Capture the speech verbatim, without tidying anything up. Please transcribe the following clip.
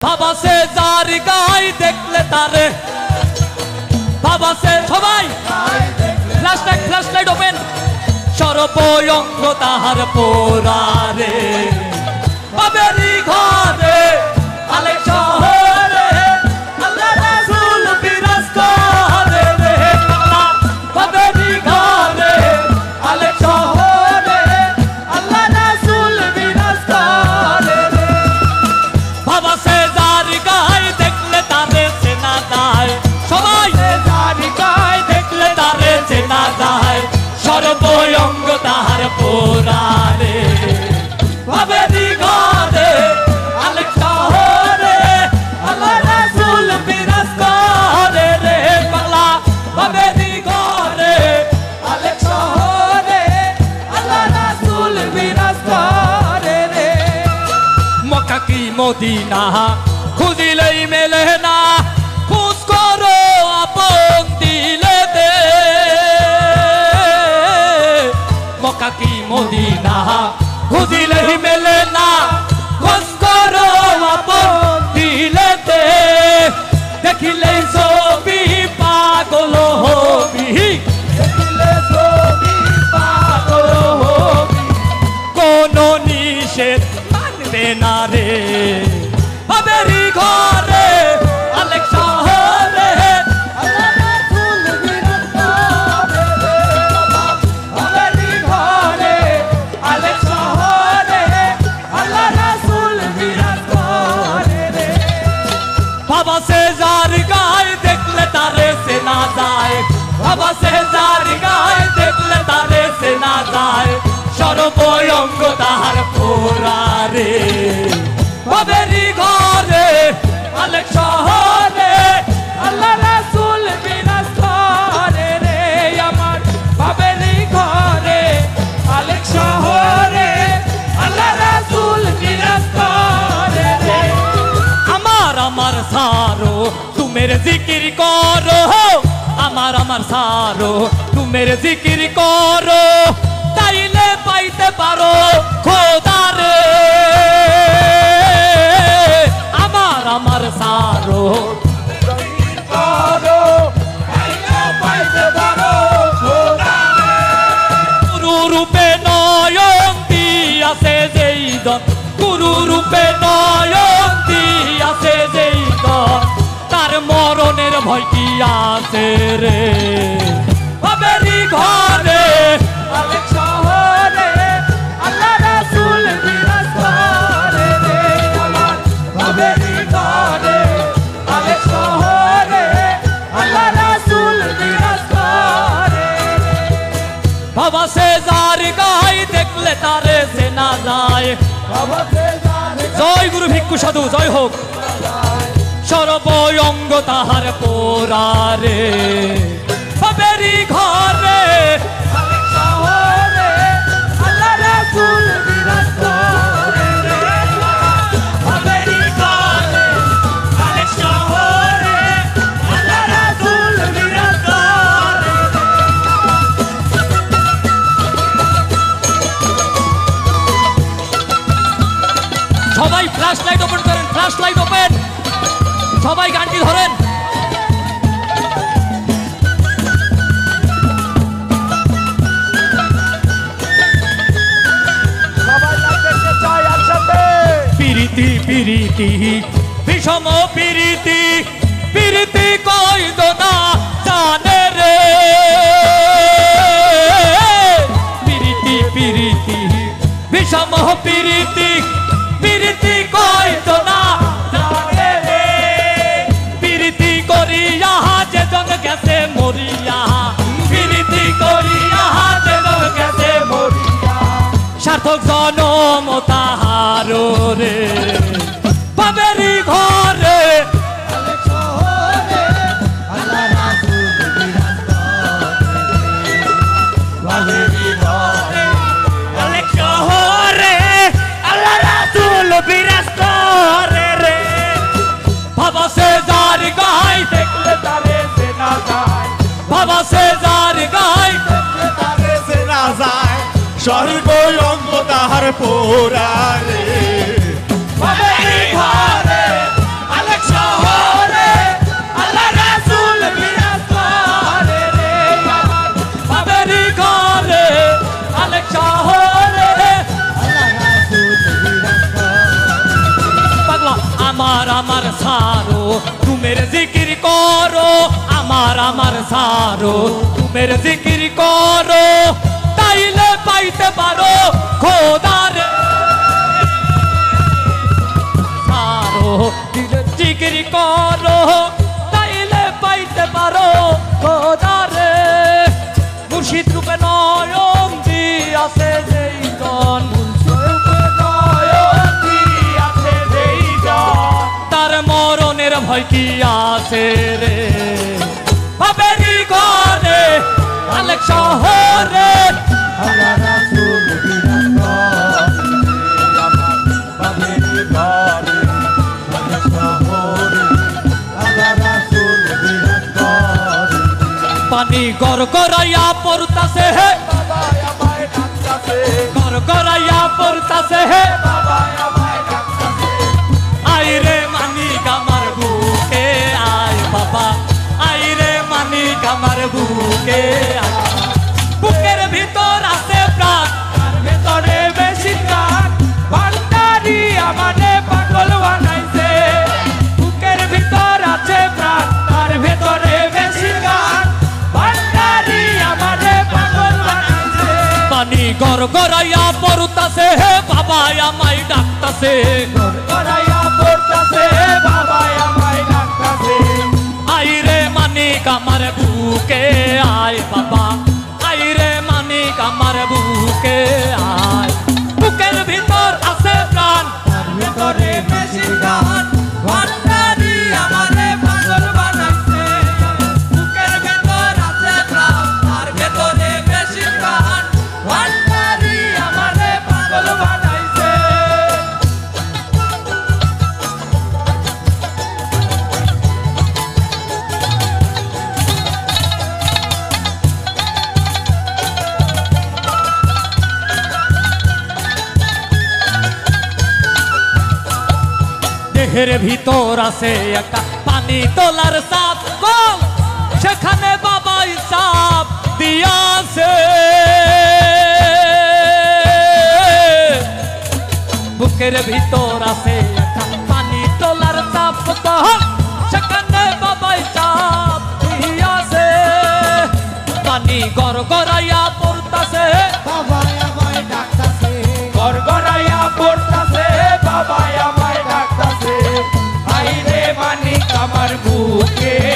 বাবা সে যার গাই দেখলে তারে বাবা সে সবাই flash light flash light open সর্বঙ্গ তাহার পোরারে বাবেরি ঘরে আলেক শহরে আল্লাহ রাসূল বিরাজ করে রে বাবেরি ঘরে আলেক শহরে আল্লাহ রাসূল বিরাজ করে রে বাবা সে যার গায় দেখলে তারে চেনা যায় সবাই যার গায় দেখলে তারে চেনা যায় সর্বঙ্গ তাহার পোরারে বাবেরি ঘরে আলেক শহরে আল্লাহ রাসূল বিরাজ করে রে বাংলা বাবেরি ঘরে আলেক শহরে আল্লাহ রাসূল বিরাজ করে রে মক্কা কি মদিনা খুঁজিলেই মেলে না খোঁজ করো আপন দিলে দে মক্কা কি মদিনা খুঁজিলেই মেলে না খোঁজ করো আপন দিলে দে দেখিলে ছবি পাগল হবি দেখিলে ছবি পাগল হবি কোন নিষেধ মানবে না রে বাবেরি ঘরে আলেক শহরে আল্লাহ রাসূল বিরাজ করে রে বাবেরি ঘরে আলেক শহরে আল্লাহ রাসূল বিরাজ করে রে বাবা সে যার গায় দেখলে তারে চেনা যায় বাবা সে যার গায় দেখলে তারে চেনা যায় সর্বঙ্গ তাহার পোরারে বাবেরি ঘরে আলেক শহরে আল্লাহ রাসূল বিরাজ করে রে আমার বাবেরি ঘরে আলেক শহরে আল্লাহ রাসূল বিরাজ করে রে আমার আমার সারো তুমের জিকির করো আমার আমার সারো তুমের জিকির করো তাইলে পাইতে পারো খোদারে আমার আমার সারো করো তাইলে পাইতে পারো খোদারে গুরু রূপে নয়ন দিয়াছে যেই দন গুরু রূপে নয়ন দিয়াছে যেই দন তার মরণের ভয় কি আছে রে বাবেরি ঘরে আলেক শহরে আল্লাহ রাসূল বিরাজ করে রে আমার বাবেরি ঘরে আলেক শহরে আল্লাহ রাসূল বিরাজ করে রে বাবা সে যার গায় দেখলে তারে চেনা যায় বাবা সে যার জয় গুরু ভিক্ষু সাধু জয় হোক সর্বঙ্গ তাহার পোরারে বাবেরি ঘরে আলেক শহরে আল্লাহ রাসূল বিরাজ করে রে বাবেরি ঘরে আলেক শহরে আল্লাহ রাসূল বিরাজ করে সবাই ফ্ল্যাশ লাইট ওপেন করেন ফ্ল্যাশ লাইট ওপেন সবাই গানটি ধরেন পিরিতি পিরিতি বিষম পিরিতি পিরিতি কইদ না জানে রে পিরিতি পিরিতি বিষম পিরিতি পিরিতি কইদ না জানে রে পিরিতি করিয়া যেজন গেছে মরিয়া পিরিতি করিয়া যেজন গেছে মরিয়া সার্থক জনম তাহার রে বাবেরি ঘরে আলেক শহরে আল্লাহ রাসূল বিরাজ করে বাবেরি ঘরে আলেক শহরে আল্লাহ রাসূল বিরাজ করে রে বাবা সে যার গায় দেখলে তারে চেনা যায় বাবা সে যার গায় দেখলে তারে চেনা যায় সর্বঙ্গ তাহার পোরারে বাবেরি ঘরে আমার আমার সারো তুমের জিকির করো আমার আমার সারো তুমের জিকির করো তাইলে পাইতে পারো খোদার সারো দিলের জিকির করো তাইলে পাইতে পারো খোদারে মুর্শিদ রূপে নয়ন দিয়াছে যেই জন তার মরণের ভয় কি আছে রে বাবেরি ঘরে আলেক শহরে আমার রাসূল বিরাজ বাবেরি ঘরে আলেক শহরে আমার রাসূল বিরাজ পানি গড়গড়াইয়া পড়তাছে হে বাবা আমায় ডাকতাছে গড়গড়াইয়া পড়তাছে হে বাবা আমায় ডাকতাছে আইরে মানিক আমার বুকে আয় বাবা আইরে মানিক আমার বুকে আয় বুকের ভিতর আছে প্রাণ তার ভেতরে বেশি গান ভান্ডারি আমারে পাগল বানাইছে বুকের ভিতর আছে প্রাণ তার ভেতরে বেশি গান ভান্ডারি আমারে পাগল বানাইছে পানি গড়গড়াইয়া পড়তাছে হে বাবা আমায় ডাকতাছে গড়গড়াইয়া পড়তাছে বাবা আমায় ডাকতাছে আইরে মানিক আমার বুকে আয় বাবা আইরে মানিক আমার বুকে আয় বুকের ভিতর আছে প্রাণ তার ভেতরে বেশি গান ভান্ডারি আমারে পাগল বানাইছে বুকের ভেতর আছে প্রাণ তার ভেতরে বেশি গান ভান্ডারি আমারে পাগল বানাইছে দেহের ভিতর আছে একটা পানি তোলার সাপ কল সেখানে বাবা হিসাব দিয়াছে বুকের ভিতর আছে একটা পানি তোলার সাপ কল সেখানে বাবা হিসাব দিয়াছে পানি গড়গড়াইয়া পড়তাছে বাবা আমায় ডাকতাছে গড়গড়াইয়া পড়তাছে বাবা আমায় ডাকতাছে আইরে মানিক আমার বুকে